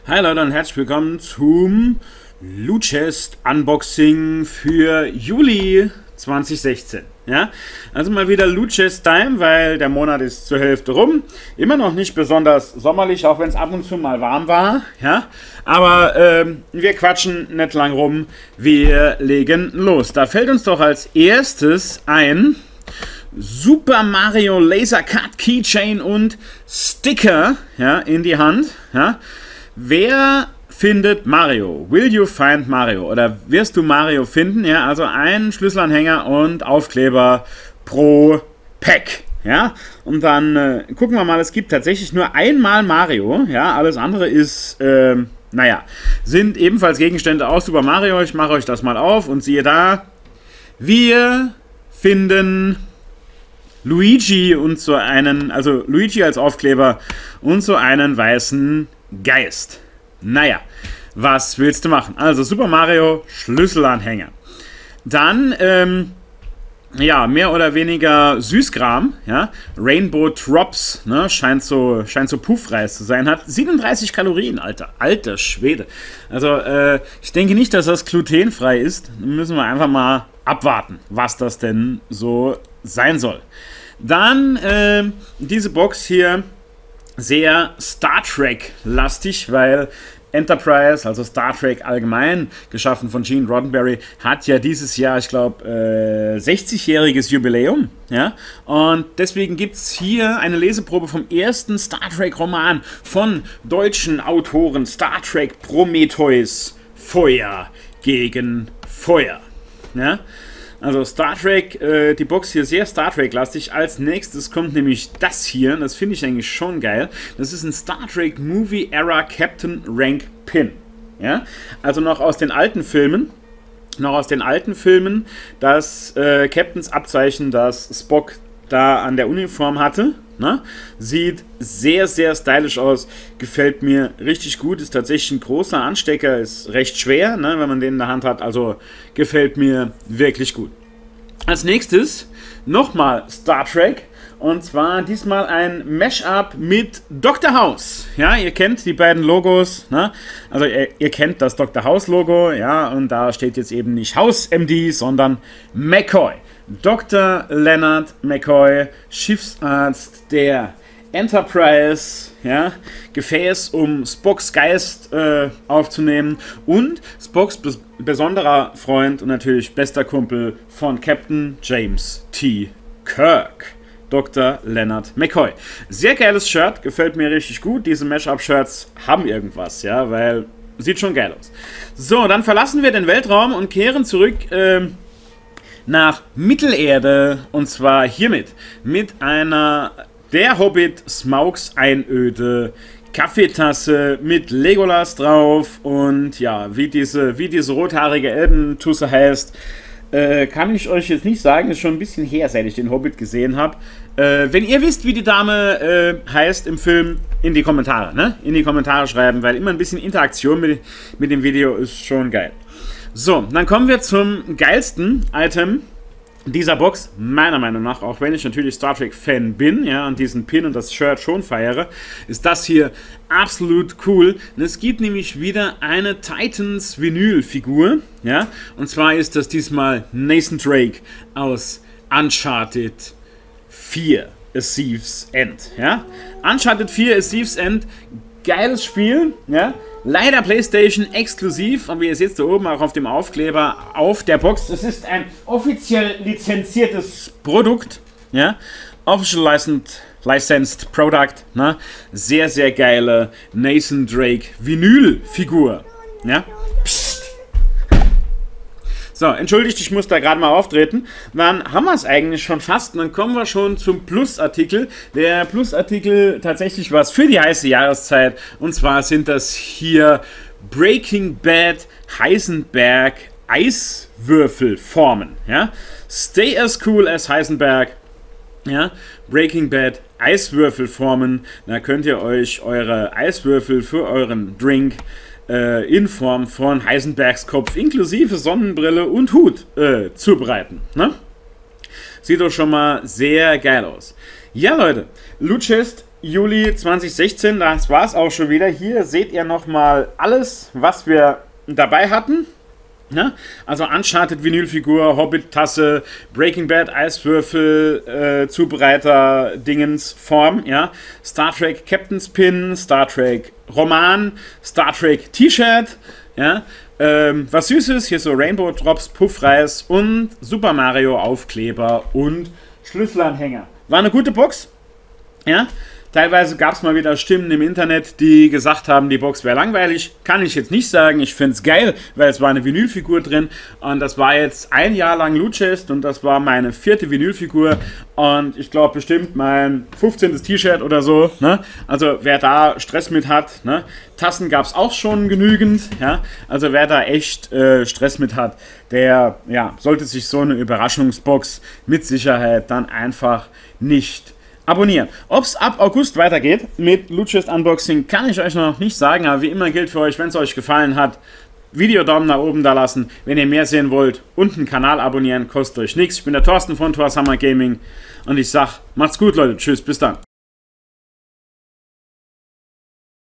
Hi Leute und herzlich willkommen zum Loot Chest Unboxing für Juli 2016. Ja, also mal wieder Loot Chest Time, weil der Monat ist zur Hälfte rum. Immer noch nicht besonders sommerlich, auch wenn es ab und zu mal warm war. Ja, aber wir quatschen nicht lang rum. Wir legen los. Da fällt uns doch als erstes ein Super Mario Laser Cut Keychain und Sticker, ja, in die Hand. Ja. Wer findet Mario? Will you find Mario? Oder wirst du Mario finden? Ja, also ein Schlüsselanhänger und Aufkleber pro Pack. Ja, und dann gucken wir mal, es gibt tatsächlich nur einmal Mario. Ja, alles andere ist, naja, sind ebenfalls Gegenstände aus Super Mario. Ich mache euch das mal auf und siehe da, wir finden Luigi und so einen, also Luigi als Aufkleber und so einen weißen Geist. Naja, was willst du machen? Also Super Mario Schlüsselanhänger. Dann, ja, mehr oder weniger Süßkram, ja, Rainbow Drops, ne, scheint so Puffreis zu sein, hat 37 Kalorien, alter Schwede. Also, ich denke nicht, dass das glutenfrei ist. Müssen wir einfach mal abwarten, was das denn so sein soll. Dann, diese Box hier, sehr Star Trek-lastig, weil Enterprise, also Star Trek allgemein, geschaffen von Gene Roddenberry, hat ja dieses Jahr, ich glaube, 60-jähriges Jubiläum. Ja? Und deswegen gibt es hier eine Leseprobe vom ersten Star Trek-Roman von deutschen Autoren, Star Trek Prometheus, Feuer gegen Feuer. Ja? Also Star Trek, die Box hier sehr Star Trek-lastig. Als nächstes kommt nämlich das hier, das finde ich eigentlich schon geil. Das ist ein Star Trek Movie Era Captain Rank Pin. Ja? Also noch aus den alten Filmen. Das Captains Abzeichen, das Spock da an der Uniform hatte. Ne? Sieht sehr, sehr stylisch aus, gefällt mir richtig gut, ist tatsächlich ein großer Anstecker, ist recht schwer, ne, wenn man den in der Hand hat, also gefällt mir wirklich gut. Als nächstes nochmal Star Trek und zwar diesmal ein Mashup mit Dr. House. Ja, ihr kennt die beiden Logos, ne? Also ihr kennt das Dr. House Logo, ja, und da steht jetzt eben nicht House MD, sondern McCoy. Dr. Leonard McCoy, Schiffsarzt der Enterprise, ja, Gefäß, um Spocks Geist aufzunehmen und Spocks besonderer Freund und natürlich bester Kumpel von Captain James T. Kirk, Dr. Leonard McCoy. Sehr geiles Shirt, gefällt mir richtig gut. Diese Mashup-Shirts haben irgendwas, ja, weil sieht schon geil aus. So, dann verlassen wir den Weltraum und kehren zurück nach Mittelerde und zwar hiermit mit einer Der Hobbit Smaugs Einöde Kaffeetasse mit Legolas drauf und ja, wie diese rothaarige Elbentusse heißt, kann ich euch jetzt nicht sagen, ist schon ein bisschen her, seit ich den Hobbit gesehen habe. Wenn ihr wisst, wie die Dame heißt im Film, in die Kommentare, ne? In die Kommentare schreiben, weil immer ein bisschen Interaktion mit dem Video ist schon geil. So, dann kommen wir zum geilsten Item dieser Box, meiner Meinung nach, auch wenn ich natürlich Star Trek-Fan bin, ja, und diesen Pin und das Shirt schon feiere, ist das hier absolut cool. Und es gibt nämlich wieder eine Titans-Vinyl-Figur, ja, und zwar ist das diesmal Nathan Drake aus Uncharted 4, A Thief's End, ja. Uncharted 4, A Thief's End, geiles Spiel, ja. Leider PlayStation exklusiv, aber ihr seht da oben auch auf dem Aufkleber auf der Box. Das ist ein offiziell lizenziertes Produkt, ja, official licensed product, ne? Sehr, sehr geile Nathan Drake Vinylfigur, ja. Psst. So, entschuldigt, ich muss da gerade mal auftreten. Dann haben wir es eigentlich schon fast und dann kommen wir schon zum Plusartikel. Der Plusartikel tatsächlich was für die heiße Jahreszeit und zwar sind das hier Breaking Bad Heisenberg Eiswürfelformen. Ja? Stay as cool as Heisenberg. Ja? Breaking Bad Eiswürfelformen. Da könnt ihr euch eure Eiswürfel für euren Drink in Form von Heisenbergs Kopf inklusive Sonnenbrille und Hut zubereiten. Ne? Sieht doch schon mal sehr geil aus. Ja, Leute, Loot Chest Juli 2016, das war es auch schon wieder. Hier seht ihr nochmal alles, was wir dabei hatten. Ja? Also Uncharted Vinylfigur, Hobbit-Tasse, Breaking Bad Eiswürfel, Zubereiter Dingens Form, ja? Star Trek Captain's Pin, Star Trek Roman, Star Trek T-Shirt, ja? Was Süßes, hier so Rainbow Drops, Puffreis und Super Mario Aufkleber und Schlüsselanhänger. War eine gute Box, ja? Teilweise gab es mal wieder Stimmen im Internet, die gesagt haben, die Box wäre langweilig. Kann ich jetzt nicht sagen. Ich finde es geil, weil es war eine Vinylfigur drin. Und das war jetzt ein Jahr lang Loot Chest und das war meine 4. Vinylfigur. Und ich glaube bestimmt mein 15. T-Shirt oder so. Ne? Also wer da Stress mit hat. Ne? Tassen gab es auch schon genügend. Ja? Also wer da echt Stress mit hat, der sollte sich so eine Überraschungsbox mit Sicherheit dann einfach nicht abonnieren. Ob es ab August weitergeht mit Loot Chest Unboxing, kann ich euch noch nicht sagen, aber wie immer gilt für euch, wenn es euch gefallen hat, Video Daumen nach oben da lassen. Wenn ihr mehr sehen wollt, unten Kanal abonnieren, kostet euch nichts. Ich bin der Thorsten von Thor's Hammer Gaming und ich sag, macht's gut Leute, tschüss, bis dann.